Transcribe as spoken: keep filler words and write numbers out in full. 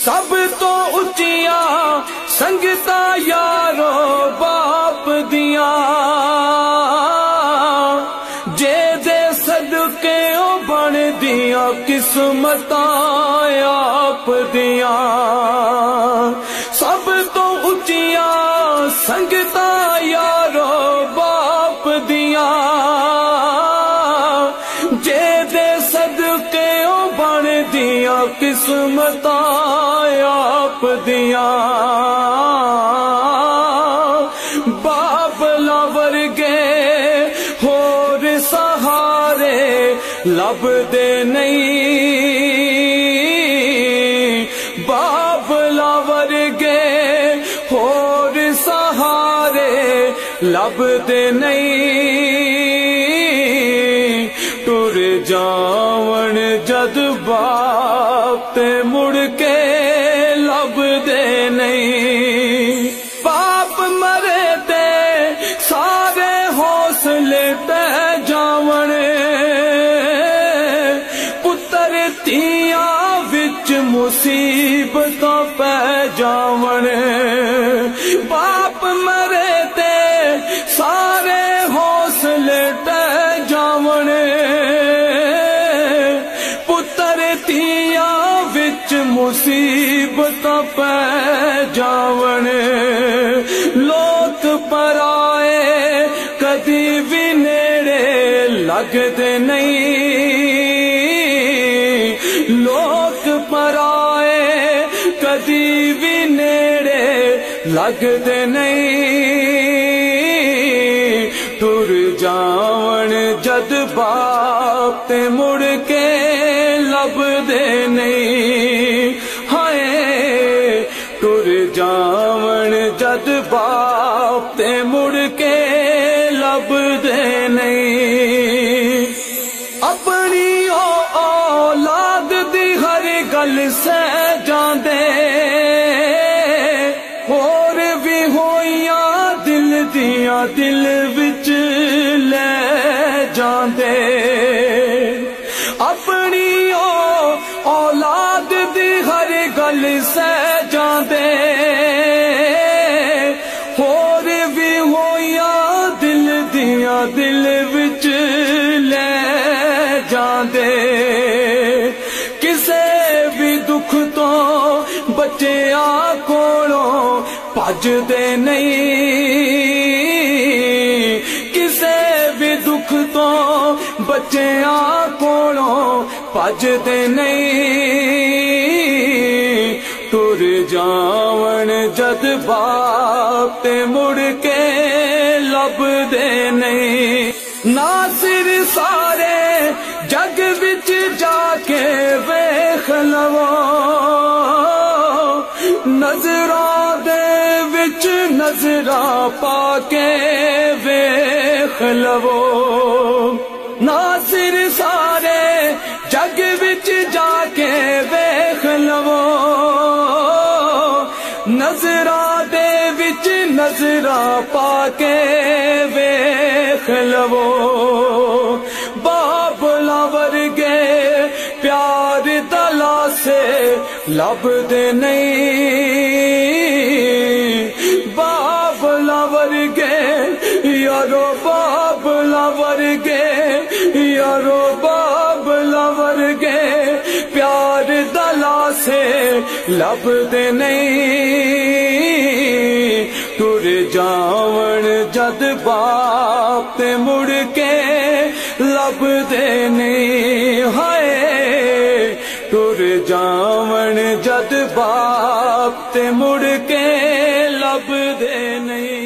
سب تو اچیاں سنگتا یارو باپ دیاں، جے دے صدقے او بن دیاں قسمتاں آپ دیاں۔ سب تو اچیاں سنگتا یارو باپ دیاں، جے دے صدقے او بن دیاں قسمتاں آپ دیاں۔ بابلا ورگے ہور سہارے لب دے نہیں، بابلا ورگے ہور سہارے لب دے نہیں، ٹر جاون جد باپ تے مڑ کے لب دے نہیں۔ باپ مرے تے سارے حوصلے ٹہ جاون، پتر تیاں وچ مصیبتاں پہ جاون۔ باپ مرے تے سارے حوصلے ٹہ جاون، پتر تیاں وچ مصیبتاں پہ جاون۔ لوت پرائے کدی بھی نیڑے لگدے نہیں، لوت پرائے کدی بھی نیڑے لگدے نہیں، ٹر جاون جد باپ تے مڑ کے لب دے نہیں۔ ہائے ٹر جاون جد باپ تے مڑ کے لب دے نہیں۔ اپنی او اولاد دی ہر گل سہ جاندے، اور بھی ہوئیاں دل دیاں دل وچ لے جاندے۔ اپنی او اولاد دی ہر گل سہ جاندے، اور بھی ہوئیاں دل دیاں دل وچ لے جاندے۔ کسے بھی دکھ تو بچیاں کولوں بھج دے نہیں، کسے بھی دکھ تو بچیاں کولوں بھج دے نہیں، ٹر جاون جد باپ تے مڑ کے لب دے نہیں۔ ناصر سارے جگ وچ جا کے ویکھ لو، نظراں دے وچ نظراں پا کے ویکھ لو۔ ناصر سارے جگ وچ جا کے ویکھ لو، نظراں دے وچ نظراں پا کے ویکھ لو۔ بابلا ورگے پیار دلا سے لب دے نہیں، بابلا ورگے یارو بابلا ورگے یارو بابلا ورگے پیار دلا سے لب دے نہیں، ٹر جاون جد باپ تے مڑ کے لب دے نہیں۔ ہائے ٹر جاون جد باپ تے مڑ کے لب دے نہیں۔